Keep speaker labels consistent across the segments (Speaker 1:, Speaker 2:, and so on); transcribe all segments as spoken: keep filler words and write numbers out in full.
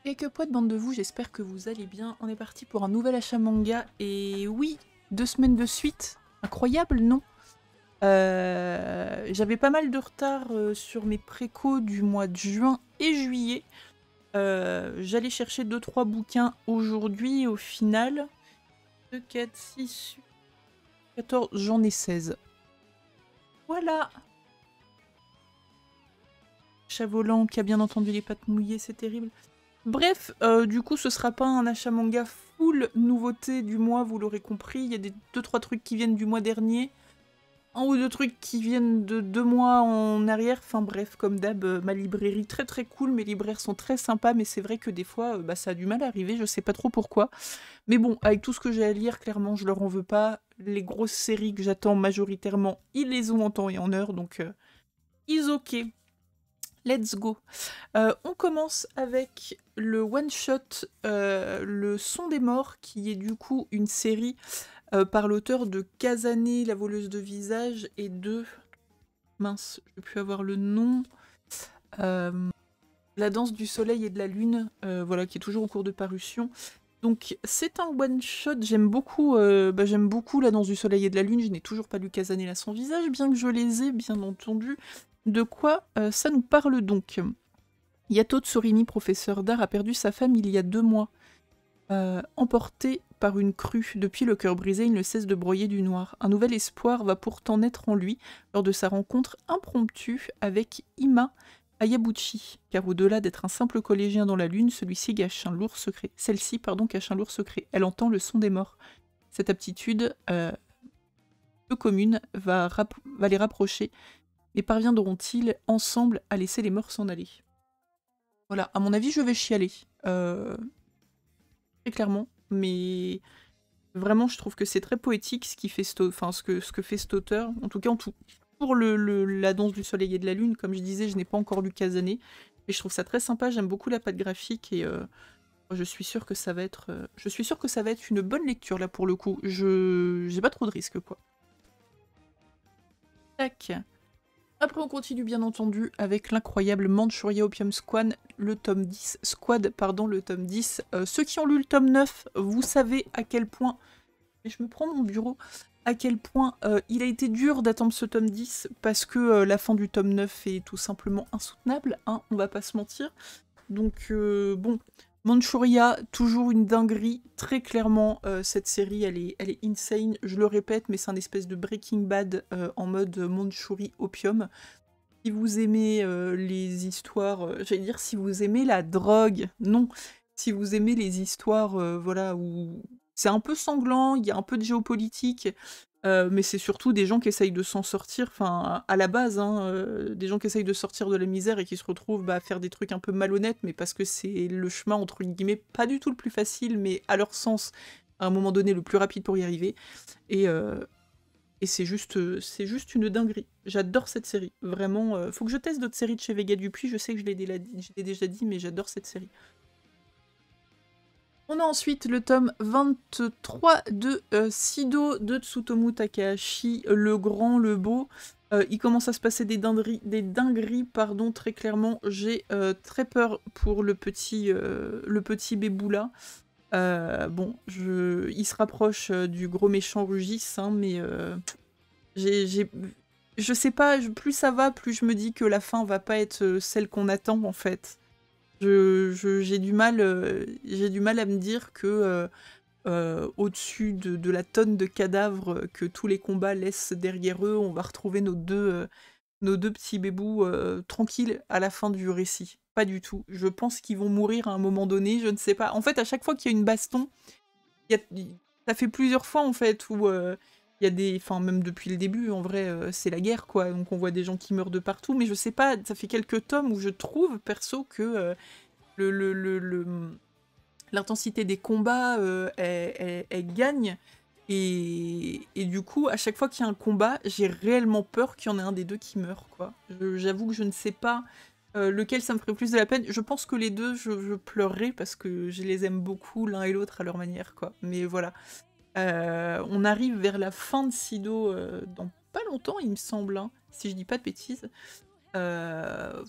Speaker 1: Et que poète bande de vous, j'espère que vous allez bien. On est parti pour un nouvel achat manga. Et oui, deux semaines de suite. Incroyable, non? Euh, J'avais pas mal de retard euh, sur mes précos du mois de juin et juillet. Euh, J'allais chercher deux trois bouquins aujourd'hui. Au final, deux, quatre, six, quatorze, j'en ai seize. Voilà! Chat volant qui a bien entendu les pattes mouillées, c'est terrible. Bref, euh, du coup, ce sera pas un achat manga full nouveauté du mois, vous l'aurez compris. Il y a des deux trois trucs qui viennent du mois dernier, un ou deux trucs qui viennent de deux mois en arrière. Enfin bref, comme d'hab, euh, ma librairie très très cool, mes libraires sont très sympas, mais c'est vrai que des fois, euh, bah, ça a du mal à arriver, je sais pas trop pourquoi. Mais bon, avec tout ce que j'ai à lire, clairement, je leur en veux pas. Les grosses séries que j'attends majoritairement, ils les ont en temps et en heure, donc euh, is ok. Let's go. Euh, on commence avec le one-shot euh, Le Son des Morts, qui est du coup une série euh, par l'auteur de Kazane, la voleuse de visage, et de... Mince, je ne vais plus avoir le nom. Euh, La danse du soleil et de la lune, euh, voilà, qui est toujours en cours de parution. Donc c'est un one-shot, j'aime beaucoup, euh, bah, j'aime beaucoup La danse du soleil et de la lune, je n'ai toujours pas lu Kazane là son visage, bien que je les ai, bien entendu. De quoi euh, ça nous parle donc? Yato Tsurini, professeur d'art, a perdu sa femme il y a deux mois. Euh, emporté par une crue, depuis le cœur brisé, il ne cesse de broyer du noir. Un nouvel espoir va pourtant naître en lui lors de sa rencontre impromptue avec Ima Ayabuchi, car au-delà d'être un simple collégien dans la lune, celui-ci cache un lourd secret. Celle-ci, pardon, cache un lourd secret. Elle entend le son des morts. Cette aptitude euh, peu commune va, va les rapprocher, mais parviendront-ils ensemble à laisser les morts s'en aller? Voilà, à mon avis, je vais chialer. Euh, très clairement. Mais vraiment, je trouve que c'est très poétique ce, qui fait cet, enfin, ce, que, ce que fait cet auteur. En tout cas, en tout, pour le, le, la danse du soleil et de la lune, comme je disais, je n'ai pas encore lu Kazane. Mais je trouve ça très sympa, j'aime beaucoup la patte graphique et euh, je suis sûre que ça va être. Euh, je suis sûre que ça va être une bonne lecture là pour le coup. Je j'ai pas trop de risques quoi. Tac. Après, on continue bien entendu avec l'incroyable Manchuria Opium Squad, le tome dix, Squad, pardon, le tome dix. Euh, ceux qui ont lu le tome neuf, vous savez à quel point, et je me prends mon bureau, à quel point euh, il a été dur d'attendre ce tome dix, parce que euh, la fin du tome neuf est tout simplement insoutenable, hein, on va pas se mentir. Donc, euh, bon, Manchuria, toujours une dinguerie, très clairement, euh, cette série, elle est, elle est insane, je le répète, mais c'est un espèce de Breaking Bad euh, en mode Manchurie Opium. Si vous aimez euh, les histoires, euh, j'allais dire si vous aimez la drogue, non, si vous aimez les histoires, euh, voilà, où c'est un peu sanglant, il y a un peu de géopolitique, euh, mais c'est surtout des gens qui essayent de s'en sortir, enfin, à la base, hein, euh, des gens qui essayent de sortir de la misère et qui se retrouvent bah, à faire des trucs un peu malhonnêtes, mais parce que c'est le chemin, entre guillemets, pas du tout le plus facile, mais à leur sens, à un moment donné, le plus rapide pour y arriver. Et, euh, et c'est juste, c'est juste une dinguerie. J'adore cette série. Vraiment, euh, faut que je teste d'autres séries de chez Vega Dupuis. Je sais que je l'ai déjà, déjà dit, mais j'adore cette série. On a ensuite le tome vingt-trois de euh, Sido de Tsutomu Takahashi, le grand, le beau. Euh, il commence à se passer des dingueries, des dingueries pardon, très clairement. J'ai euh, très peur pour le petit, euh, le petit bébou là. Euh, bon, je... il se rapproche euh, du gros méchant Rugis, hein, mais euh, j'ai, j'ai... je sais pas, plus ça va, plus je me dis que la fin va pas être euh, celle qu'on attend en fait. Je, je- j'ai du mal, euh, j'ai du mal à me dire que euh, euh, au-dessus de, de la tonne de cadavres que tous les combats laissent derrière eux, on va retrouver nos deux, euh, nos deux petits bébous euh, tranquilles à la fin du récit. Pas du tout. Je pense qu'ils vont mourir à un moment donné, je ne sais pas. En fait, à chaque fois qu'il y a une baston, il y a- ça fait plusieurs fois en fait où euh, il y a des, enfin même depuis le début, en vrai, euh, c'est la guerre quoi. Donc on voit des gens qui meurent de partout, mais je sais pas. Ça fait quelques tomes où je trouve perso que euh, le, le, le, le- l'intensité des combats, euh, elle, elle- elle gagne. Et, et du coup, à chaque fois qu'il y a un combat, j'ai réellement peur qu'il y en ait un des deux qui meure, quoi. Je- j'avoue que je ne sais pas euh, lequel ça me ferait plus de la peine. Je pense que les deux, je, je pleurerais parce que je les aime beaucoup, l'un et l'autre à leur manière, quoi. Mais voilà. Euh, on arrive vers la fin de Sido euh, dans pas longtemps, il me semble, hein, si je dis pas de bêtises. Euh, voilà.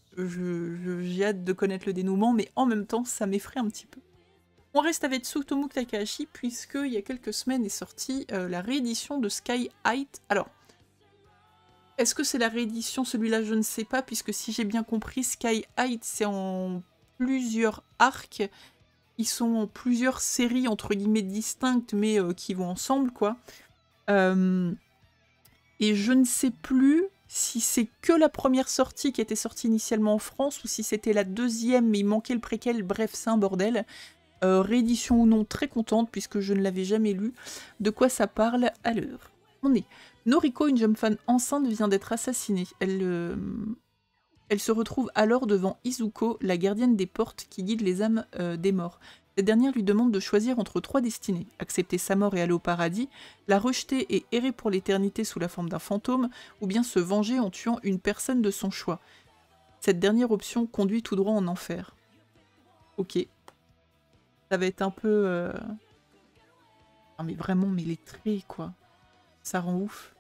Speaker 1: j'ai hâte de connaître le dénouement, mais en même temps, ça m'effraie un petit peu. On reste avec Tsutomu Takahashi, puisque il y a quelques semaines est sortie euh, la réédition de Sky Height. Alors, est-ce que c'est la réédition, celui-là, je ne sais pas, puisque si j'ai bien compris, Sky Height, c'est en plusieurs arcs. Ils sont en plusieurs séries, entre guillemets, distinctes, mais euh, qui vont ensemble, quoi. Euh, et je ne sais plus si c'est que la première sortie qui était sortie initialement en France, ou si c'était la deuxième, mais il manquait le préquel, bref, c'est un bordel. Euh, réédition ou non, très contente, puisque je ne l'avais jamais lu. De quoi ça parle à l'heure? On est. Noriko, une jeune femme enceinte, vient d'être assassinée. Elle, euh, elle se retrouve alors devant Izuko, la gardienne des portes qui guide les âmes euh, des morts. Cette dernière lui demande de choisir entre trois destinées. Accepter sa mort et aller au paradis, la rejeter et errer pour l'éternité sous la forme d'un fantôme, ou bien se venger en tuant une personne de son choix. Cette dernière option conduit tout droit en enfer. Ok. Ça va être un peu... Euh... Non mais vraiment, mais les traits, quoi. Ça rend ouf.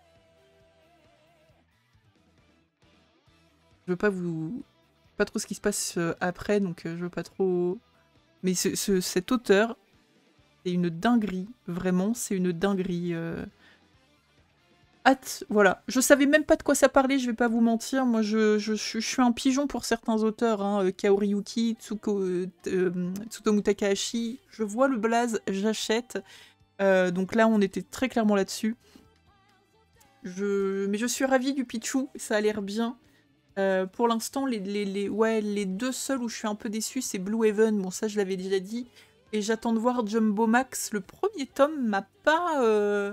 Speaker 1: Je veux pas vous... Pas trop ce qui se passe euh, après, donc euh, je veux pas trop... Mais ce, ce, cet auteur, c'est une dinguerie. Vraiment, c'est une dinguerie. Euh... Hâte, voilà. Je savais même pas de quoi ça parlait, je vais pas vous mentir. Moi, je, je, je, je suis un pigeon pour certains auteurs. Hein. Kaori Yuki, Tsuko, euh, Tsutomu Takahashi. Je vois le blaze, j'achète. Euh, donc là, on était très clairement là-dessus. Je... Mais je suis ravie du Pichu, ça a l'air bien. Euh, pour l'instant, les, les, les, ouais, les deux seuls où je suis un peu déçue, c'est Blue Haven, bon ça je l'avais déjà dit, et j'attends de voir Jumbo Max. Le premier tome m'a pas... Euh...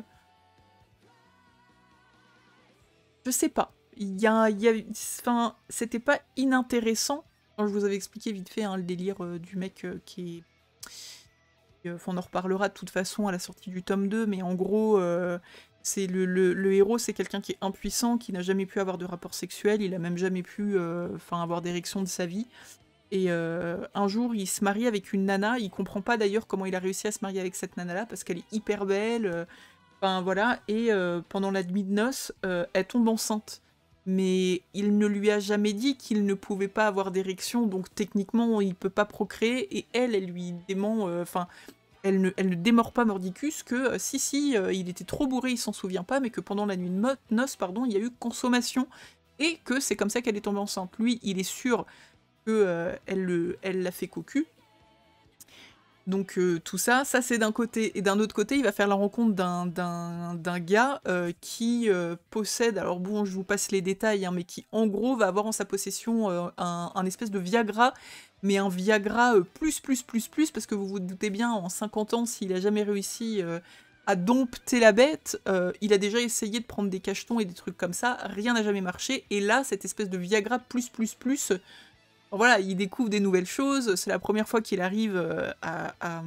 Speaker 1: Je sais pas. Il y a... Il y a... Enfin, c'était pas inintéressant. Quand je vous avais expliqué vite fait hein, le délire euh, du mec euh, qui est... Enfin, on en reparlera de toute façon à la sortie du tome deux, mais en gros... Euh... C'est le, le, le héros, c'est quelqu'un qui est impuissant, qui n'a jamais pu avoir de rapport sexuel, il a même jamais pu euh, avoir d'érection de sa vie. Et euh, un jour, il se marie avec une nana, il comprend pas d'ailleurs comment il a réussi à se marier avec cette nana-là, parce qu'elle est hyper belle, euh, enfin voilà, et euh, pendant la nuit de noces, euh, elle tombe enceinte. Mais il ne lui a jamais dit qu'il ne pouvait pas avoir d'érection, donc techniquement, il peut pas procréer, et elle, elle lui dément, enfin... Euh, Elle ne, elle ne démord pas Mordicus que euh, si, si, euh, il était trop bourré, il s'en souvient pas, mais que pendant la nuit de noces, pardon, il y a eu consommation, et que c'est comme ça qu'elle est tombée enceinte. Lui, il est sûr qu'elle euh, elle l'a fait cocu. Donc euh, tout ça, ça c'est d'un côté. Et d'un autre côté, il va faire la rencontre d'un gars euh, qui euh, possède, alors bon, je vous passe les détails, hein, mais qui en gros va avoir en sa possession euh, un, un espèce de Viagra, mais un Viagra euh, plus, plus, plus, plus, parce que vous vous doutez bien, en cinquante ans, s'il a jamais réussi euh, à dompter la bête, euh, il a déjà essayé de prendre des cachetons et des trucs comme ça, rien n'a jamais marché, et là, cette espèce de Viagra plus, plus, plus... Voilà, il découvre des nouvelles choses, c'est la première fois qu'il arrive à, à,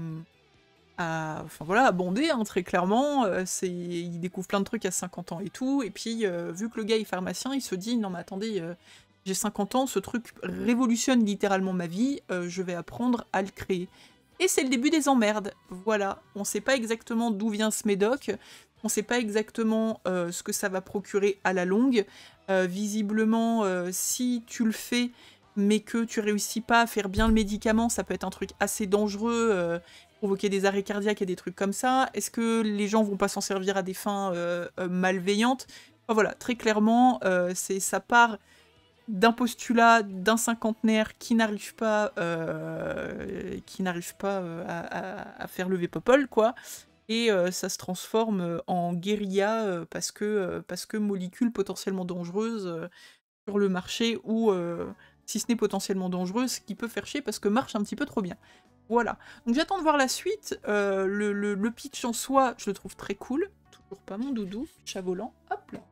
Speaker 1: à, enfin voilà, à bonder, hein, très clairement, euh, il découvre plein de trucs à cinquante ans et tout, et puis euh, vu que le gars est pharmacien, il se dit, non mais attendez, euh, j'ai cinquante ans, ce truc révolutionne littéralement ma vie, euh, je vais apprendre à le créer. Et c'est le début des emmerdes, voilà, on sait pas exactement d'où vient ce médoc, on sait pas exactement euh, ce que ça va procurer à la longue, euh, visiblement, euh, si tu le fais, mais que tu réussis pas à faire bien le médicament, ça peut être un truc assez dangereux, euh, provoquer des arrêts cardiaques et des trucs comme ça. Est-ce que les gens vont pas s'en servir à des fins euh, euh, malveillantes? Enfin, voilà, très clairement, euh, c'est ça part d'un postulat d'un cinquantenaire qui n'arrive pas, euh, qui n'arrive pas euh, à, à, à faire lever Popol, quoi. Et euh, ça se transforme en guérilla euh, parce que euh, parce que molécules potentiellement dangereuses euh, sur le marché ou euh, si ce n'est potentiellement dangereux, ce qui peut faire chier parce que marche un petit peu trop bien. Voilà. Donc j'attends de voir la suite. Euh, le, le, le pitch en soi, je le trouve très cool. Toujours pas mon doudou, chat volant. Hop là.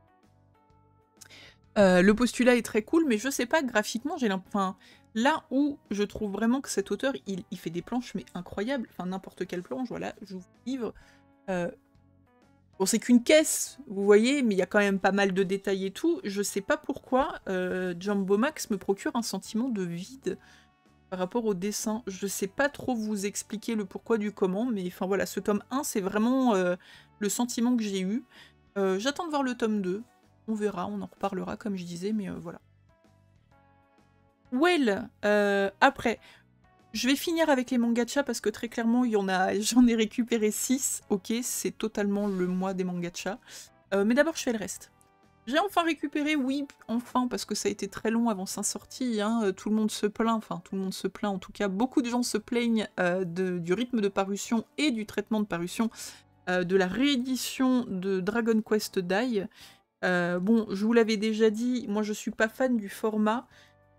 Speaker 1: Euh, le postulat est très cool, mais je sais pas, graphiquement, j'ai l'impression... Enfin, là où je trouve vraiment que cet auteur, il, il fait des planches, mais incroyables. Enfin, n'importe quelle planche, voilà, je vous livre. Euh, Bon, c'est qu'une caisse, vous voyez, mais il y a quand même pas mal de détails et tout. Je sais pas pourquoi euh, Jumbo Max me procure un sentiment de vide par rapport au dessin. Je sais pas trop vous expliquer le pourquoi du comment, mais enfin voilà, ce tome un, c'est vraiment euh, le sentiment que j'ai eu. Euh, J'attends de voir le tome deux. On verra, on en reparlera comme je disais, mais euh, voilà. Well, euh, après, je vais finir avec les mangacha parce que très clairement, il y en a, j'en ai récupéré six. Ok, c'est totalement le mois des mangacha. Euh, mais d'abord, je fais le reste. J'ai enfin récupéré, oui, enfin, parce que ça a été très long avant sa sortie, hein, tout le monde se plaint, enfin tout le monde se plaint en tout cas, beaucoup de gens se plaignent euh, de, du rythme de parution et du traitement de parution euh, de la réédition de Dragon Quest Dai. Euh, bon, je vous l'avais déjà dit, moi je suis pas fan du format.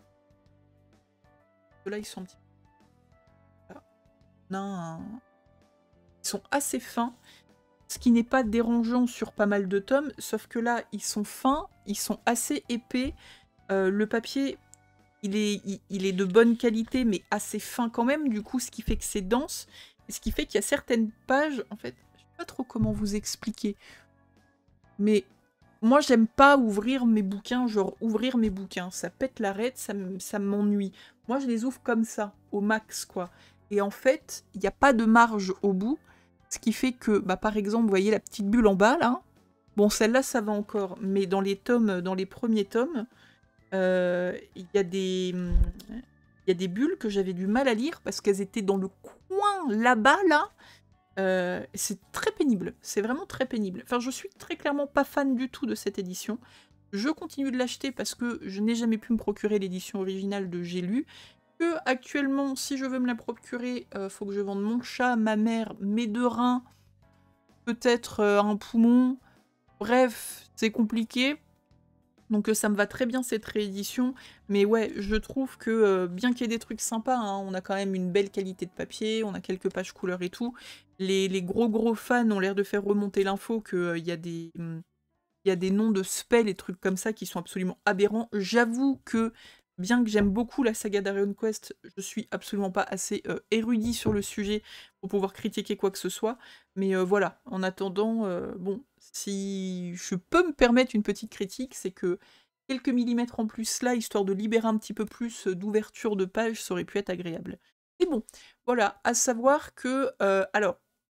Speaker 1: Là, ils sont un petit peu... Non, ils sont assez fins. Ce qui n'est pas dérangeant sur pas mal de tomes, sauf que là, ils sont fins, ils sont assez épais. Euh, le papier, il est, il, il est de bonne qualité, mais assez fin quand même, du coup, ce qui fait que c'est dense. Et ce qui fait qu'il y a certaines pages, en fait, je sais pas trop comment vous expliquer, mais moi, j'aime pas ouvrir mes bouquins, genre ouvrir mes bouquins. Ça pète l'arête, ça, ça m'ennuie. Moi, je les ouvre comme ça, au max, quoi. Et en fait, il n'y a pas de marge au bout. Ce qui fait que, bah, par exemple, vous voyez la petite bulle en bas, là. Bon, celle-là, ça va encore. Mais dans les tomes, dans les premiers tomes, euh, il y a des... Il y a des bulles que j'avais du mal à lire parce qu'elles étaient dans le coin, là-bas, là. Euh, c'est très pénible. C'est vraiment très pénible. Enfin, je suis très clairement pas fan du tout de cette édition. Je continue de l'acheter parce que je n'ai jamais pu me procurer l'édition originale de J'ai lu. Que actuellement, si je veux me la procurer, euh, faut que je vende mon chat, ma mère, mes deux reins, peut-être euh, un poumon. Bref, c'est compliqué. Donc euh, ça me va très bien cette réédition. Mais ouais, je trouve que euh, bien qu'il y ait des trucs sympas, hein, on a quand même une belle qualité de papier, on a quelques pages couleurs et tout. Les, les gros gros fans ont l'air de faire remonter l'info qu'il euh, y a des... Hum, il y a des noms de spells et trucs comme ça qui sont absolument aberrants. J'avoue que, bien que j'aime beaucoup la saga Dragon Quest, je suis absolument pas assez euh, érudit sur le sujet pour pouvoir critiquer quoi que ce soit. Mais euh, voilà, en attendant, euh, bon, si je peux me permettre une petite critique, c'est que quelques millimètres en plus là, histoire de libérer un petit peu plus d'ouverture de page, ça aurait pu être agréable. Et bon, voilà, à savoir que, euh, alors,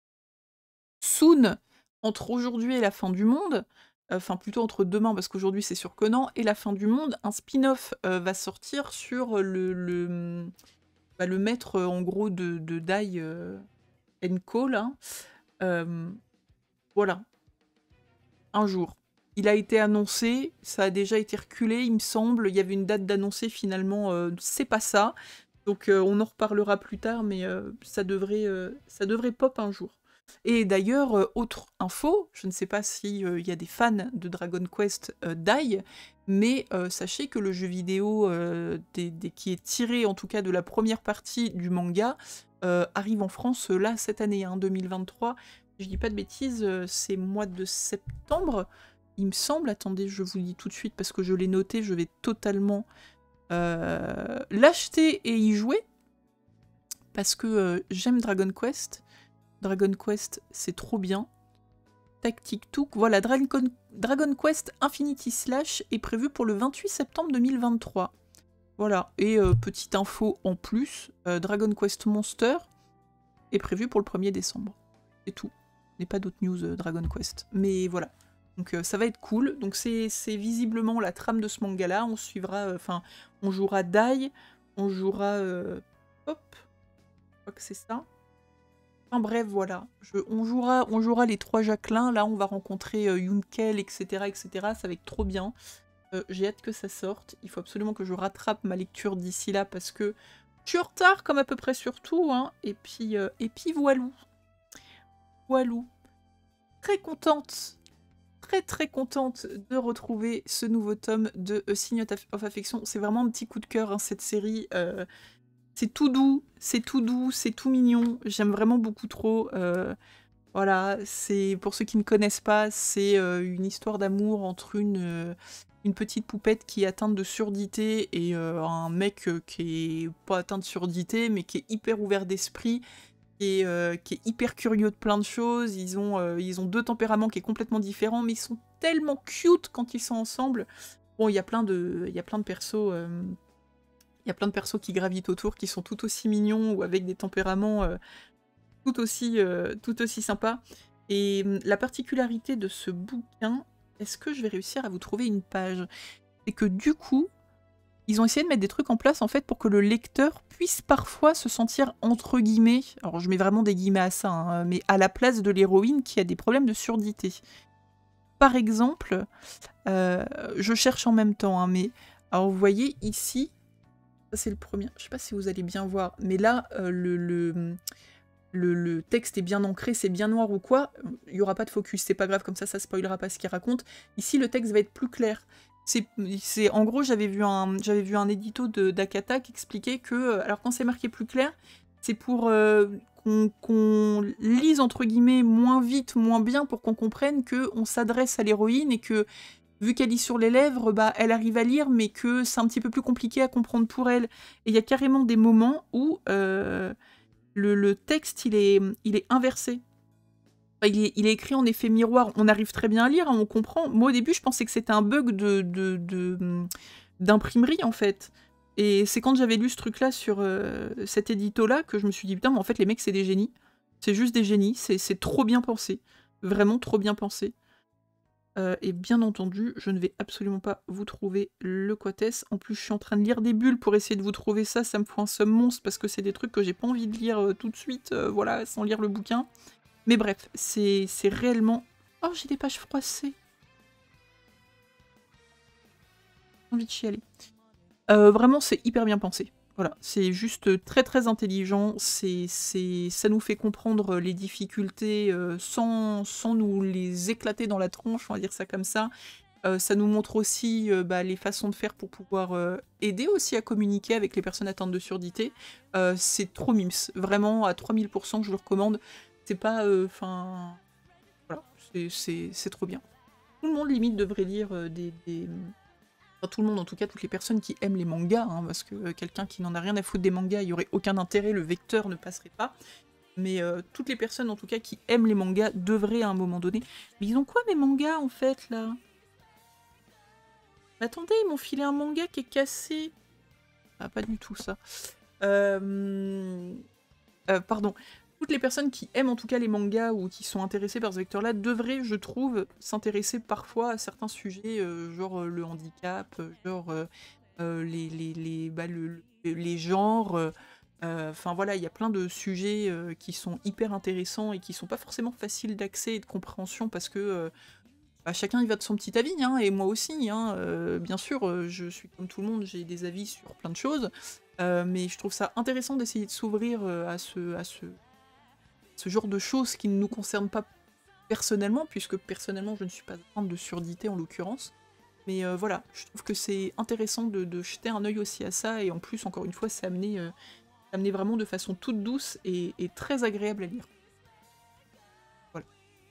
Speaker 1: soon, entre aujourd'hui et la fin du monde, enfin plutôt entre demain parce qu'aujourd'hui c'est sur Conan, et la fin du monde, un spin-off euh, va sortir sur le, le, bah, le maître en gros de, de Dai euh, Co, là. Euh, voilà, un jour. Il a été annoncé, ça a déjà été reculé, il me semble, il y avait une date d'annoncer, finalement, euh, c'est pas ça. Donc euh, on en reparlera plus tard, mais euh, ça, devrait, euh, ça devrait pop un jour. Et d'ailleurs, euh, autre info, je ne sais pas s'il euh, y a des fans de Dragon Quest euh, Dai, mais euh, sachez que le jeu vidéo euh, des, des, qui est tiré en tout cas de la première partie du manga euh, arrive en France euh, là cette année, hein, deux mille vingt-trois. Je dis pas de bêtises, euh, c'est mois de septembre, il me semble. Attendez, je vous le dis tout de suite parce que je l'ai noté, je vais totalement euh, l'acheter et y jouer parce que euh, j'aime Dragon Quest. Dragon Quest, c'est trop bien. Tactique Took, voilà, Dragon, Dragon Quest Infinity Slash est prévu pour le vingt-huit septembre deux mille vingt-trois. Voilà, et euh, petite info en plus, euh, Dragon Quest Monster est prévu pour le premier décembre. C'est tout. Il n'y a pas d'autres news euh, Dragon Quest. Mais voilà. Donc euh, ça va être cool. Donc c'est visiblement la trame de ce manga-là. On suivra, enfin, euh, on jouera Dai, on jouera... Euh, hop, je crois que c'est ça. Enfin bref, voilà. Je, on, jouera, on jouera les trois Jacqueline. Là, on va rencontrer euh, Yunkel, et cetera, et cetera. Ça va être trop bien. Euh, J'ai hâte que ça sorte. Il faut absolument que je rattrape ma lecture d'ici là parce que je suis en retard, comme à peu près sur tout. Hein. Et puis, euh, et puis voilou. Voilou. Très contente, très très contente de retrouver ce nouveau tome de A Sign of Affection. C'est vraiment un petit coup de cœur, hein, cette série. Euh, c'est tout doux, c'est tout doux, c'est tout mignon. J'aime vraiment beaucoup trop. Euh, voilà, c'est pour ceux qui ne connaissent pas, c'est euh, une histoire d'amour entre une, euh, une petite poupette qui est atteinte de surdité et euh, un mec euh, qui est pas atteint de surdité, mais qui est hyper ouvert d'esprit. Qui est, euh, qui est hyper curieux de plein de choses. Ils ont, euh, ils ont deux tempéraments qui sont complètement différents, mais ils sont tellement cute quand ils sont ensemble. Bon, il y a plein de, il y a plein de persos, euh, il y a plein de persos qui gravitent autour, qui sont tout aussi mignons ou avec des tempéraments euh, tout aussi, euh, tout aussi sympas. Et euh, la particularité de ce bouquin, est-ce que je vais réussir à vous trouver une page? C'est que du coup, ils ont essayé de mettre des trucs en place en fait pour que le lecteur puisse parfois se sentir entre guillemets, alors je mets vraiment des guillemets à ça, hein, mais à la place de l'héroïne qui a des problèmes de surdité. Par exemple, euh, je cherche en même temps, hein, mais alors vous voyez ici, ça c'est le premier, je sais pas si vous allez bien voir, mais là euh, le, le, le, le texte est bien ancré, c'est bien noir ou quoi, il n'y aura pas de focus, c'est pas grave, comme ça ça spoilera pas ce qu'il raconte. Ici le texte va être plus clair. C'est, en gros, j'avais vu un, j'avais vu un édito d'Akata qui expliquait que, alors quand c'est marqué plus clair, c'est pour euh, qu'on qu'on lise entre guillemets moins vite, moins bien, pour qu'on comprenne que on s'adresse à l'héroïne et que vu qu'elle lit sur les lèvres, bah elle arrive à lire, mais que c'est un petit peu plus compliqué à comprendre pour elle. Et il y a carrément des moments où euh, le, le texte il est, il est inversé. Il est, il est écrit en effet miroir, on arrive très bien à lire, hein, on comprend. Moi au début je pensais que c'était un bug de, de, de, d'imprimerie en fait. Et c'est quand j'avais lu ce truc là sur euh, cet édito là que je me suis dit putain mais en fait les mecs c'est des génies. C'est juste des génies, c'est trop bien pensé. Vraiment trop bien pensé. Euh, et bien entendu, je ne vais absolument pas vous trouver le quates. En plus je suis en train de lire des bulles pour essayer de vous trouver ça, ça me fout un somme monstre parce que c'est des trucs que j'ai pas envie de lire euh, tout de suite, euh, voilà, sans lire le bouquin. Mais bref, c'est réellement... Oh, j'ai des pages froissées. J'ai envie de chialer. Euh, vraiment, c'est hyper bien pensé. Voilà, c'est juste très très intelligent. C'est, ça nous fait comprendre les difficultés euh, sans, sans nous les éclater dans la tronche, on va dire ça comme ça. Euh, ça nous montre aussi euh, bah, les façons de faire pour pouvoir euh, aider aussi à communiquer avec les personnes atteintes de surdité. Euh, c'est trop mims. Vraiment, à trois mille pour cent, je le recommande. C'est pas... Enfin... Euh, voilà, c'est trop bien. Tout le monde, limite, devrait lire euh, des... des... Enfin, tout le monde, en tout cas, toutes les personnes qui aiment les mangas, hein, parce que euh, quelqu'un qui n'en a rien à foutre des mangas, il n'y aurait aucun intérêt, le vecteur ne passerait pas. Mais euh, toutes les personnes, en tout cas, qui aiment les mangas, devraient à un moment donné... Mais ils ont quoi, mes mangas, en fait, là? Attendez, ils m'ont filé un manga qui est cassé. Ah, pas du tout, ça. Euh... Euh, pardon. Toutes les personnes qui aiment en tout cas les mangas ou qui sont intéressées par ce vecteur-là devraient, je trouve, s'intéresser parfois à certains sujets, euh, genre euh, le handicap, euh, genre euh, euh, les, les, les, bah, le, les genres. Enfin euh, voilà, il y a plein de sujets euh, qui sont hyper intéressants et qui sont pas forcément faciles d'accès et de compréhension parce que euh, bah, chacun il va de son petit avis, hein, et moi aussi. Hein, euh, bien sûr, euh, je suis comme tout le monde, j'ai des avis sur plein de choses. Euh, mais je trouve ça intéressant d'essayer de s'ouvrir euh, à, ce, à ce, ce genre de choses qui ne nous concernent pas personnellement, puisque personnellement je ne suis pas atteinte de surdité en l'occurrence. Mais euh, voilà, je trouve que c'est intéressant de, de jeter un œil aussi à ça, et en plus, encore une fois, c'est amené, euh, amené vraiment de façon toute douce et, et très agréable à lire. Voilà.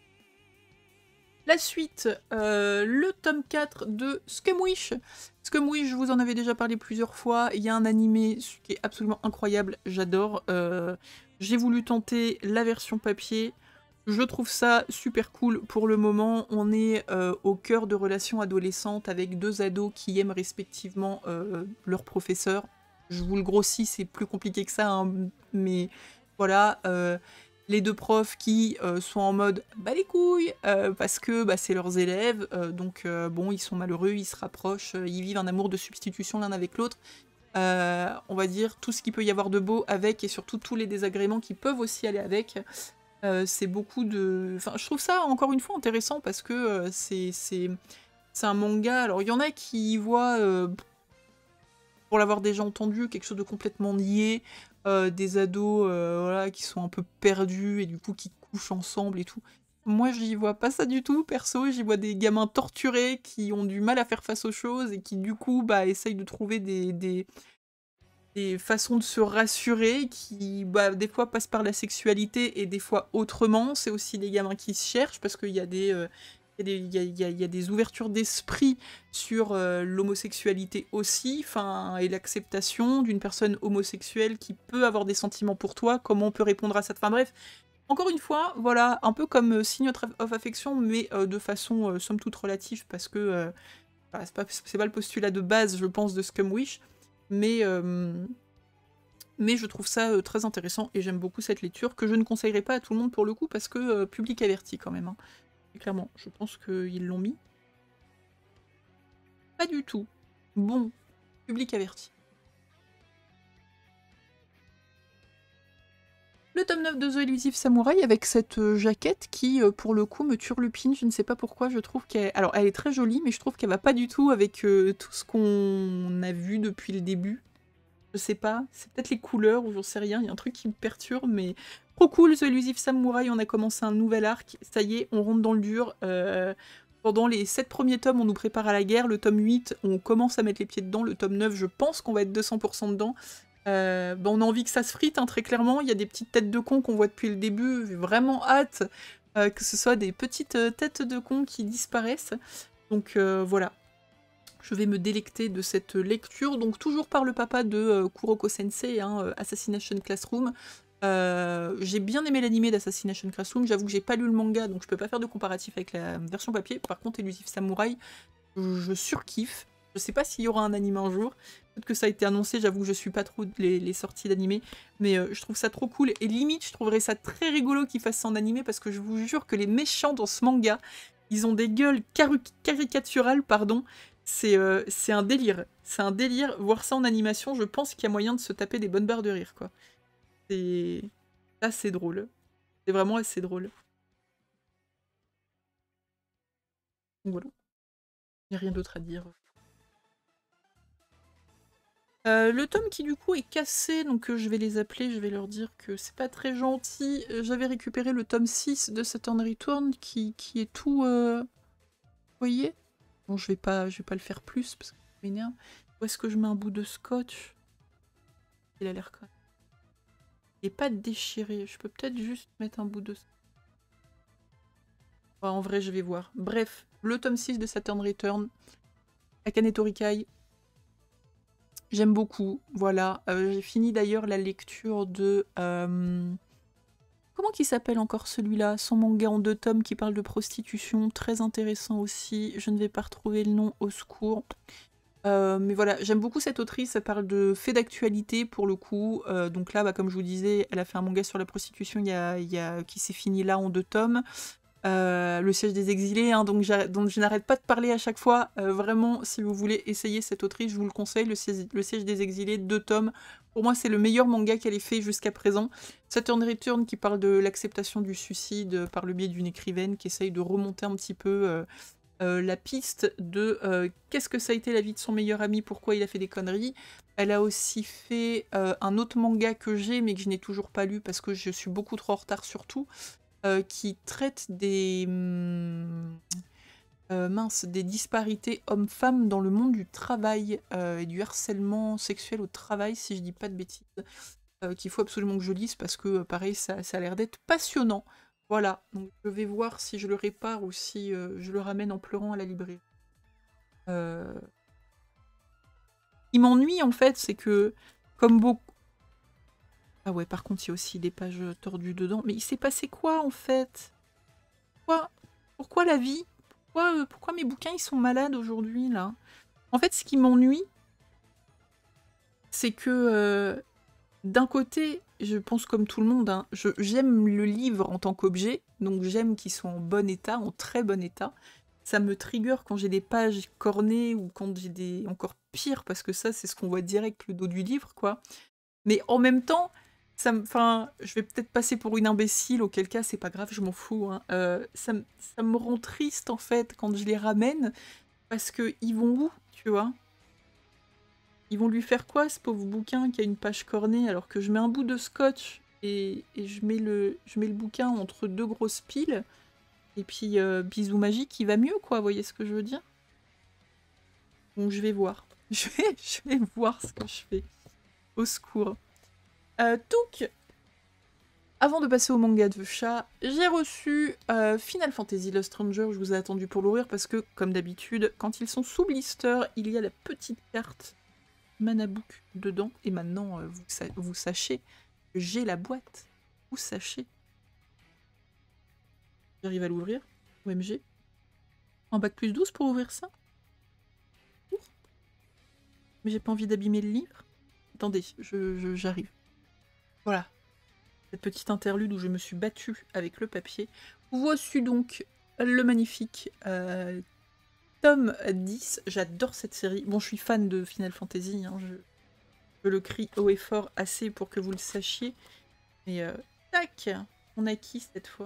Speaker 1: La suite, euh, le tome quatre de Scumwish. Scumwish, je vous en avais déjà parlé plusieurs fois, il y a un animé qui est absolument incroyable, j'adore. Euh, J'ai voulu tenter la version papier, je trouve ça super cool pour le moment. On est euh, au cœur de relations adolescentes avec deux ados qui aiment respectivement euh, leur professeur. Je vous le grossis, c'est plus compliqué que ça, hein, mais voilà. Euh, les deux profs qui euh, sont en mode « bah les couilles euh, !» parce que bah, c'est leurs élèves, euh, donc euh, bon, ils sont malheureux, ils se rapprochent, euh, ils vivent un amour de substitution l'un avec l'autre. Euh, on va dire tout ce qu'il peut y avoir de beau avec, et surtout tous les désagréments qui peuvent aussi aller avec. Euh, c'est beaucoup de... Enfin, je trouve ça, encore une fois, intéressant parce que euh, c'est un manga... Alors, il y en a qui y voient, euh, pour l'avoir déjà entendu, quelque chose de complètement niais, euh, des ados euh, voilà, qui sont un peu perdus et du coup qui couchent ensemble et tout. Moi, j'y vois pas ça du tout, perso. J'y vois des gamins torturés qui ont du mal à faire face aux choses et qui, du coup, bah, essayent de trouver des... des des façons de se rassurer qui, bah, des fois, passent par la sexualité et des fois autrement. C'est aussi des gamins qui se cherchent parce qu'il y a des... Euh, il y, y, y, y a des ouvertures d'esprit sur euh, l'homosexualité aussi, enfin, et l'acceptation d'une personne homosexuelle qui peut avoir des sentiments pour toi, comment on peut répondre à ça. Enfin bref, encore une fois, voilà, un peu comme euh, signe of affection, mais euh, de façon euh, somme toute relative, parce que euh, bah, c'est pas, c'est pas le postulat de base, je pense, de Scumwish. Mais, euh, mais je trouve ça euh, très intéressant et j'aime beaucoup cette lecture que je ne conseillerais pas à tout le monde pour le coup parce que euh, public averti quand même. Hein. Clairement, je pense qu'ils l'ont mis. Pas du tout. Bon, public averti. Le tome neuf de The Elusive Samurai avec cette euh, jaquette qui, euh, pour le coup, me turlupine. Je ne sais pas pourquoi, je trouve qu'elle... Alors, elle est très jolie, mais je trouve qu'elle va pas du tout avec euh, tout ce qu'on a vu depuis le début. Je sais pas, c'est peut-être les couleurs ou j'en sais rien, il y a un truc qui me perturbe, mais... Trop cool, The Elusive Samurai, on a commencé un nouvel arc. Ça y est, on rentre dans le dur. Euh... Pendant les sept premiers tomes, on nous prépare à la guerre. Le tome huit, on commence à mettre les pieds dedans. Le tome neuf, je pense qu'on va être deux cents pour cent dedans. Euh, bah on a envie que ça se frite, hein, très clairement. Il y a des petites têtes de cons qu'on voit depuis le début. J'ai vraiment hâte euh, que ce soit des petites euh, têtes de cons qui disparaissent. Donc euh, voilà. Je vais me délecter de cette lecture. Donc toujours par le papa de euh, Kuroko Sensei, hein, Assassination Classroom. Euh, j'ai bien aimé l'animé d'Assassination Classroom. J'avoue que j'ai pas lu le manga, donc je peux pas faire de comparatif avec la version papier. Par contre, Elusive Samurai, je, je surkiffe. Je sais pas s'il y aura un anime un jour. Peut-être que ça a été annoncé, j'avoue que je suis pas trop les, les sorties d'animé. Mais euh, je trouve ça trop cool. Et limite, je trouverais ça très rigolo qu'ils fassent ça en animé parce que je vous jure que les méchants dans ce manga, ils ont des gueules caricaturales, pardon. C'est euh, c'est un délire. C'est un délire. Voir ça en animation, je pense qu'il y a moyen de se taper des bonnes barres de rire, quoi. C'est assez drôle. C'est vraiment assez drôle. Donc voilà. Il n'y a rien d'autre à dire. Euh, le tome qui du coup est cassé, donc euh, je vais les appeler, je vais leur dire que c'est pas très gentil. Euh, J'avais récupéré le tome six de Saturn Return qui, qui est tout... Euh... Vous voyez? Bon, je vais pas, je vais pas le faire plus parce que ça m'énerve. Où est-ce que je mets un bout de scotch? Il a l'air quand même. Il n'est pas déchiré. Je peux peut-être juste mettre un bout de... Ouais, en vrai, je vais voir. Bref, le tome six de Saturn Return. Akane Torikai. J'aime beaucoup. Voilà. Euh, J'ai fini d'ailleurs la lecture de... Euh... Comment qu'il s'appelle encore celui-là? Son manga en deux tomes qui parle de prostitution. Très intéressant aussi. Je ne vais pas retrouver le nom, au secours. Euh, mais voilà, j'aime beaucoup cette autrice, elle parle de faits d'actualité pour le coup. Euh, donc là, bah, comme je vous disais, elle a fait un manga sur la prostitution il y a, il y a, qui s'est fini là en deux tomes. Euh, le siège des exilés, hein, donc, donc je n'arrête pas de parler à chaque fois. Euh, vraiment, si vous voulez essayer cette autrice, je vous le conseille. Le siège, le siège des exilés, deux tomes. Pour moi, c'est le meilleur manga qu'elle ait fait jusqu'à présent. Saturn Return qui parle de l'acceptation du suicide par le biais d'une écrivaine qui essaye de remonter un petit peu... Euh, Euh, la piste de euh, qu'est-ce que ça a été la vie de son meilleur ami, pourquoi il a fait des conneries. Elle a aussi fait euh, un autre manga que j'ai, mais que je n'ai toujours pas lu parce que je suis beaucoup trop en retard surtout, euh, qui traite des... Hum, euh, mince, des disparités hommes-femmes dans le monde du travail euh, et du harcèlement sexuel au travail, si je dis pas de bêtises, euh, qu'il faut absolument que je lise parce que, pareil, ça, ça a l'air d'être passionnant. Voilà, donc je vais voir si je le répare ou si euh, je le ramène en pleurant à la librairie. Euh... Il m'ennuie en fait, c'est que, comme beaucoup... Ah ouais, par contre, il y a aussi des pages tordues dedans. Mais il s'est passé quoi en fait? Pourquoi, Pourquoi la vie? Pourquoi, euh, pourquoi mes bouquins ils sont malades aujourd'hui là? En fait, ce qui m'ennuie, c'est que euh, d'un côté, je pense comme tout le monde, hein, j'aime le livre en tant qu'objet, donc j'aime qu'il soit en bon état, en très bon état. Ça me trigger quand j'ai des pages cornées ou quand j'ai des... encore pire, parce que ça, c'est ce qu'on voit direct le dos du livre, quoi. Mais en même temps, ça me... Enfin, je vais peut-être passer pour une imbécile, auquel cas, c'est pas grave, je m'en fous. Hein. Euh, ça, me... ça me rend triste, en fait, quand je les ramène, parce que ils vont où, tu vois? Ils vont lui faire quoi, ce pauvre bouquin qui a une page cornée, alors que je mets un bout de scotch et, et je, mets le, je mets le bouquin entre deux grosses piles, et puis euh, bisou magique, il va mieux, quoi, vous voyez ce que je veux dire? Donc je vais voir. Je vais, je vais voir ce que je fais. Au secours. Euh, donc, avant de passer au manga de chat, j'ai reçu euh, Final Fantasy Lost Stranger, je vous ai attendu pour l'ouvrir, parce que, comme d'habitude, quand ils sont sous blister, il y a la petite carte Manabook dedans, et maintenant euh, vous, sa vous sachez que j'ai la boîte, vous sachez. J'arrive à l'ouvrir, O M G. En bac plus douze pour ouvrir ça? Mais j'ai pas envie d'abîmer le livre. Attendez, je, j'arrive. Voilà. Cette petite interlude où je me suis battue avec le papier. Voici donc le magnifique euh, tome dix. J'adore cette série. Bon, je suis fan de Final Fantasy, hein, je, je le crie haut et fort assez pour que vous le sachiez. Mais euh, tac, on a qui cette fois?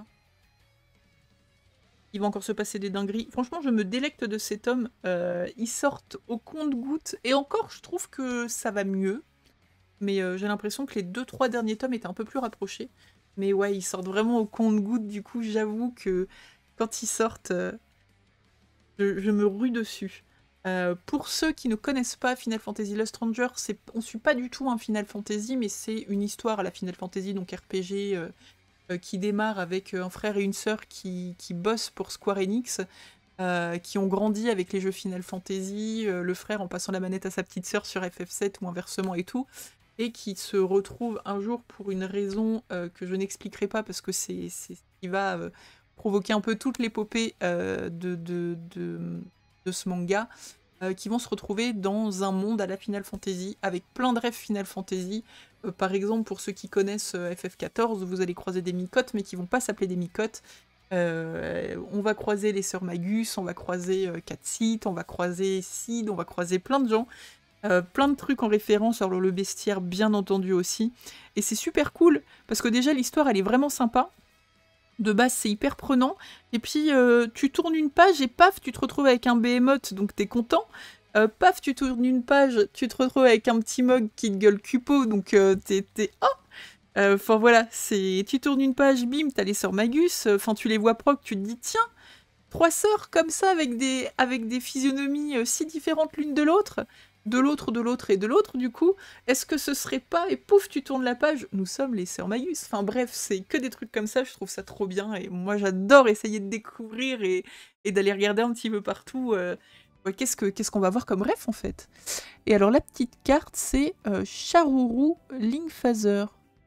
Speaker 1: Il va encore se passer des dingueries. Franchement, je me délecte de ces tomes. Euh, ils sortent au compte-gouttes. Et encore, je trouve que ça va mieux. Mais euh, j'ai l'impression que les deux trois derniers tomes étaient un peu plus rapprochés. Mais ouais, ils sortent vraiment au compte-gouttes. Du coup, j'avoue que quand ils sortent, euh, je, je me rue dessus. Euh, pour ceux qui ne connaissent pas Final Fantasy Lost Stranger, on ne suit pas du tout un Final Fantasy, mais c'est une histoire à la Final Fantasy, donc R P G... Euh, Euh, qui démarre avec un frère et une sœur qui, qui bossent pour Square Enix, euh, qui ont grandi avec les jeux Final Fantasy, euh, le frère en passant la manette à sa petite sœur sur F F sept ou inversement et tout, et qui se retrouvent un jour pour une raison euh, que je n'expliquerai pas parce que c'est ce qui va euh, provoquer un peu toute l'épopée euh, de, de, de, de ce manga, euh, qui vont se retrouver dans un monde à la Final Fantasy, avec plein de rêves Final Fantasy. Euh, par exemple, pour ceux qui connaissent euh, F F quatorze, vous allez croiser des micotes, mais qui vont pas s'appeler des micotes. Euh, on va croiser les sœurs Magus, on va croiser euh, Catseed, on va croiser Sid, on va croiser plein de gens. Euh, plein de trucs en référence, alors le bestiaire bien entendu aussi. Et c'est super cool, parce que déjà l'histoire elle est vraiment sympa. De base c'est hyper prenant, et puis euh, tu tournes une page et paf, tu te retrouves avec un behemoth, donc t'es content. Euh, paf, tu tournes une page, tu te retrouves avec un petit mug qui te gueule Cupo, donc euh, t'es... Oh Enfin euh, voilà, c'est tu tournes une page, bim, t'as les sœurs Magus, enfin tu les vois proc, tu te dis tiens, trois sœurs comme ça avec des, avec des physionomies euh, si différentes l'une de l'autre, de l'autre, de l'autre et de l'autre du coup, est-ce que ce serait pas, et pouf, tu tournes la page, nous sommes les sœurs Magus. Enfin bref, c'est que des trucs comme ça, je trouve ça trop bien, et moi j'adore essayer de découvrir et, et d'aller regarder un petit peu partout euh, ouais, qu'est-ce que qu'est-ce qu'on va voir comme ref en fait. Et alors la petite carte, c'est euh, Charuru Linkphaser.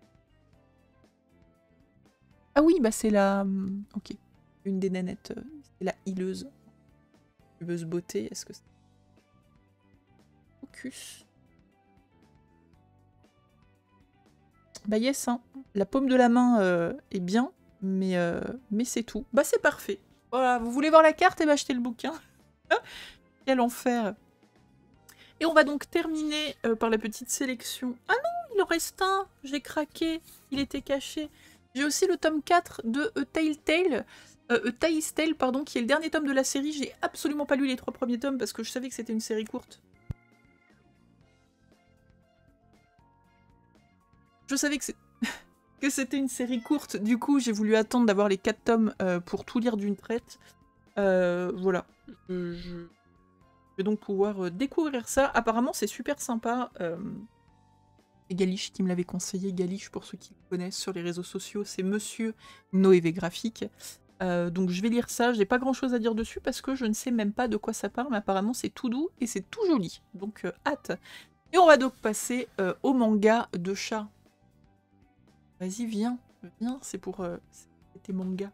Speaker 1: Ah oui, bah c'est la... Ok. Une des nanettes, euh, c'est la hileuse. Hileuse beauté, est-ce que c'est... Focus. Bah yes, hein. La paume de la main euh, est bien, mais, euh, mais c'est tout. Bah c'est parfait. Voilà, vous voulez voir la carte et bah achetez le bouquin. Quel enfer. Et on va donc terminer euh, par la petite sélection. Ah non, il en reste un. J'ai craqué. Il était caché. J'ai aussi le tome quatre de A Telltale, euh, A Tale's Tale, pardon, qui est le dernier tome de la série. J'ai absolument pas lu les trois premiers tomes parce que je savais que c'était une série courte. Je savais que c'est... que c'était une série courte, du coup j'ai voulu attendre d'avoir les quatre tomes euh, pour tout lire d'une traite. Euh, voilà. Je, je vais donc pouvoir euh, découvrir ça. Apparemment c'est super sympa. Euh... Et Galiche qui me l'avait conseillé. Galiche, pour ceux qui le connaissent sur les réseaux sociaux, c'est Monsieur Noévé Graphique. Euh, donc je vais lire ça, j'ai pas grand chose à dire dessus parce que je ne sais même pas de quoi ça parle, mais apparemment c'est tout doux et c'est tout joli. Donc euh, hâte. Et on va donc passer euh, au manga de chat. Vas-y, viens, viens, c'est pour euh, tes mangas.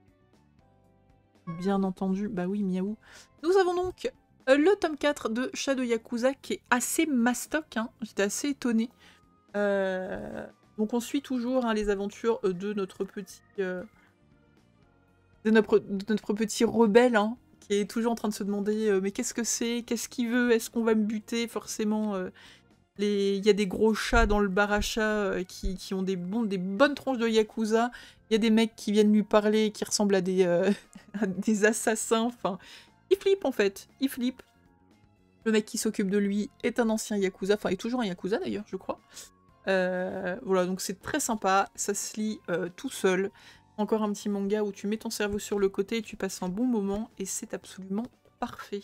Speaker 1: Bien entendu, bah oui, miaou. Nous avons donc euh, le tome quatre de Chat de Yakuza qui est assez mastoc, hein. J'étais assez étonnée. Euh, donc on suit toujours hein, les aventures de notre petit... Euh, de, notre, de notre petit rebelle, hein, qui est toujours en train de se demander euh, mais qu'est-ce que c'est? Qu'est-ce qu'il veut? Est-ce qu'on va me buter? Forcément... Euh, Les... Il y a des gros chats dans le bar à chats euh, qui, qui ont des, bons, des bonnes tronches de Yakuza. Il y a des mecs qui viennent lui parler qui ressemblent à des, euh, à des assassins. Enfin, il flippe en fait. Il flippe. Le mec qui s'occupe de lui est un ancien Yakuza. Enfin, il est toujours un Yakuza d'ailleurs, je crois. Euh, voilà, donc c'est très sympa. Ça se lit euh, tout seul. Encore un petit manga où tu mets ton cerveau sur le côté et tu passes un bon moment. Et c'est absolument parfait.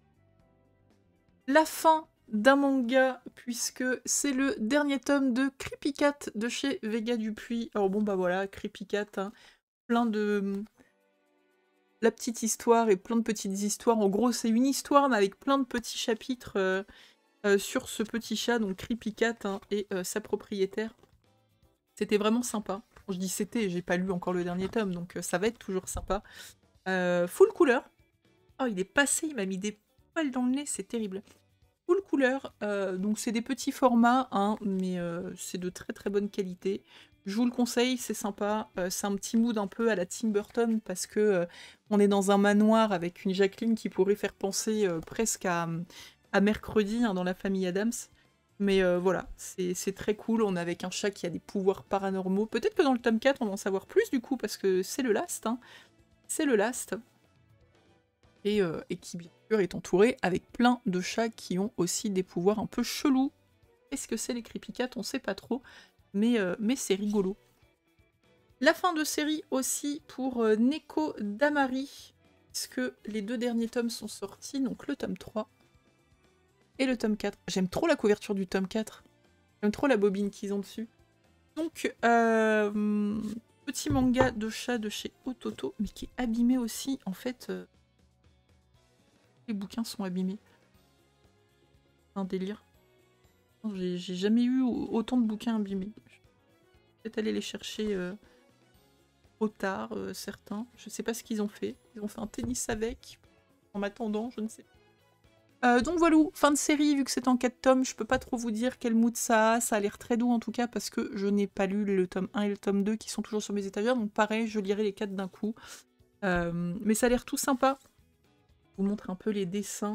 Speaker 1: La fin d'un manga, puisque c'est le dernier tome de Creepy Cat de chez Vega Dupuis. Alors bon bah voilà, Creepy Cat, hein, plein de... La petite histoire et plein de petites histoires. En gros c'est une histoire mais avec plein de petits chapitres euh, euh, sur ce petit chat, donc Creepy Cat hein, et euh, sa propriétaire. C'était vraiment sympa. Je dis c'était, j'ai pas lu encore le dernier tome, donc euh, ça va être toujours sympa. Euh, full couleur. Oh il est passé, il m'a mis des poils dans le nez, c'est terrible. Full couleur, euh, donc c'est des petits formats, hein, mais euh, c'est de très très bonne qualité. Je vous le conseille, c'est sympa. Euh, c'est un petit mood un peu à la Tim Burton parce que euh, on est dans un manoir avec une Jacqueline qui pourrait faire penser euh, presque à, à Mercredi hein, dans la famille Addams. Mais euh, voilà, c'est très cool. On est avec un chat qui a des pouvoirs paranormaux. Peut-être que dans le tome quatre, on va en savoir plus du coup parce que c'est le last. Hein. C'est le last. Et, euh, et qui bien sûr est entouré avec plein de chats qui ont aussi des pouvoirs un peu chelous. Est-ce que c'est les Creepy Cats? On sait pas trop. Mais, euh, mais c'est rigolo. La fin de série aussi pour euh, Neko Damari, puisque les deux derniers tomes sont sortis, donc le tome trois et le tome quatre. J'aime trop la couverture du tome quatre. J'aime trop la bobine qu'ils ont dessus. Donc, euh, petit manga de chat de chez Ototo, mais qui est abîmé aussi. En fait, euh, les bouquins sont abîmés. Un délire. J'ai jamais eu autant de bouquins abîmés. Peut-être aller les chercher euh, trop tard, euh, certains. Je sais pas ce qu'ils ont fait. Ils ont fait un tennis avec. En m'attendant, je ne sais pas. Euh, donc voilà, fin de série, vu que c'est en quatre tomes, je peux pas trop vous dire quel mood ça a. Ça a l'air très doux en tout cas, parce que je n'ai pas lu le tome un et le tome deux qui sont toujours sur mes étagères. Donc pareil, je lirai les quatre d'un coup. Euh, mais ça a l'air tout sympa. Je vous montre un peu les dessins.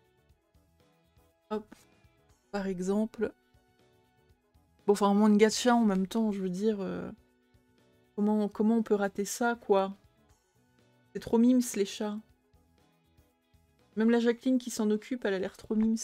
Speaker 1: Hop. Par exemple. Bon, enfin, moins de gacha en même temps, je veux dire... Euh... Comment, comment on peut rater ça, quoi? C'est trop mimes, les chats. Même la Jacqueline qui s'en occupe, elle a l'air trop mimes.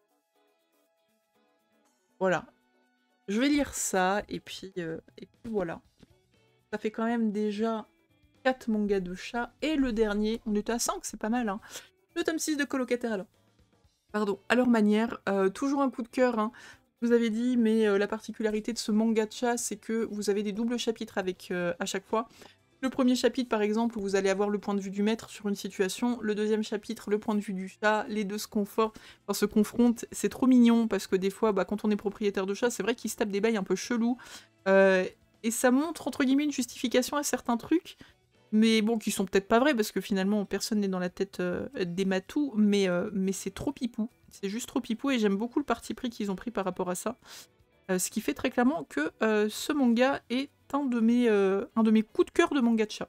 Speaker 1: Voilà. Je vais lire ça, et puis, euh, et puis voilà. Ça fait quand même déjà quatre mangas de chats, et le dernier, on était à cinq, c'est pas mal, hein. Le tome six de Colocataire, alors. Pardon, à leur manière. Euh, toujours un coup de cœur, hein. Je vous avais dit, mais euh, la particularité de ce manga de chat, c'est que vous avez des doubles chapitres avec euh, à chaque fois. Le premier chapitre, par exemple, où vous allez avoir le point de vue du maître sur une situation. Le deuxième chapitre, le point de vue du chat. Les deux se, confortent, enfin, se confrontent. C'est trop mignon, parce que des fois, bah, quand on est propriétaire de chat, c'est vrai qu'ils se tapent des bails un peu chelous. Euh, et ça montre, entre guillemets, une justification à certains trucs. Mais bon, qui sont peut-être pas vrais, parce que finalement, personne n'est dans la tête euh, des matous. Mais, euh, mais c'est trop pipou. C'est juste trop pipou, et j'aime beaucoup le parti pris qu'ils ont pris par rapport à ça. Euh, ce qui fait très clairement que euh, ce manga est un de mes, euh, un de mes coups de cœur de manga de chat.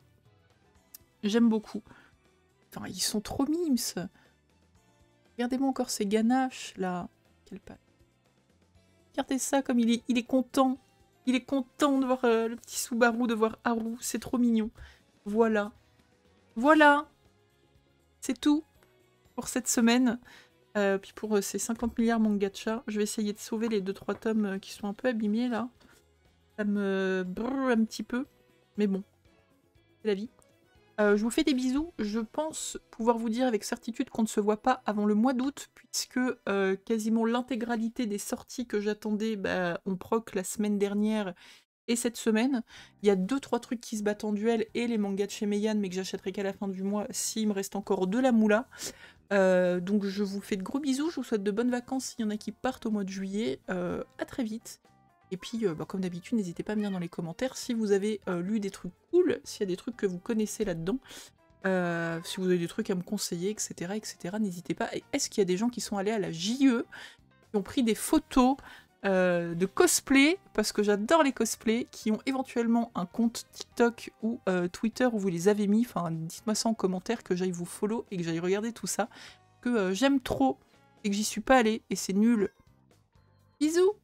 Speaker 1: J'aime beaucoup. Enfin, ils sont trop mimes. Regardez-moi encore ces ganaches, là. Quelle patte. Regardez ça, comme il est, il est content. Il est content de voir euh, le petit Subaru, de voir Haru. C'est trop mignon. Voilà. Voilà. C'est tout pour cette semaine. Euh, puis pour euh, ces cinquante milliards manga de chat, je vais essayer de sauver les deux trois tomes euh, qui sont un peu abîmés, là. Ça me brrr un petit peu. Mais bon, c'est la vie. Euh, je vous fais des bisous. Je pense pouvoir vous dire avec certitude qu'on ne se voit pas avant le mois d'août, puisque euh, quasiment l'intégralité des sorties que j'attendais, bah, on proc la semaine dernière et cette semaine. Il y a deux trois trucs qui se battent en duel et les mangas de chez Meian, mais que j'achèterai qu'à la fin du mois s'il me reste encore de la moula. Euh, donc je vous fais de gros bisous, je vous souhaite de bonnes vacances s'il y en a qui partent au mois de juillet. Euh, à très vite. Et puis, euh, bah, comme d'habitude, n'hésitez pas à me dire dans les commentaires si vous avez euh, lu des trucs cool, s'il y a des trucs que vous connaissez là-dedans, euh, si vous avez des trucs à me conseiller, et cetera, et cetera. N'hésitez pas. Et est-ce qu'il y a des gens qui sont allés à la J E, qui ont pris des photos euh, de cosplay, parce que j'adore les cosplays, qui ont éventuellement un compte TikTok ou euh, Twitter où vous les avez mis. Enfin, dites-moi ça en commentaire, que j'aille vous follow et que j'aille regarder tout ça, que euh, j'aime trop et que j'y suis pas allée, et c'est nul. Bisous!